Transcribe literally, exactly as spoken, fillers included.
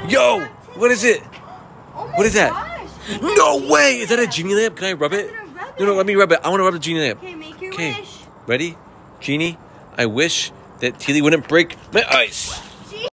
Yo, what is it? Oh What is that? Gosh. No way! Is that a genie lamp? Can I rub it? Rub No, no, let me rub it. I want to rub the genie lamp. Okay, make your Okay, wish. ready? Genie, I wish that Teely wouldn't break my ice.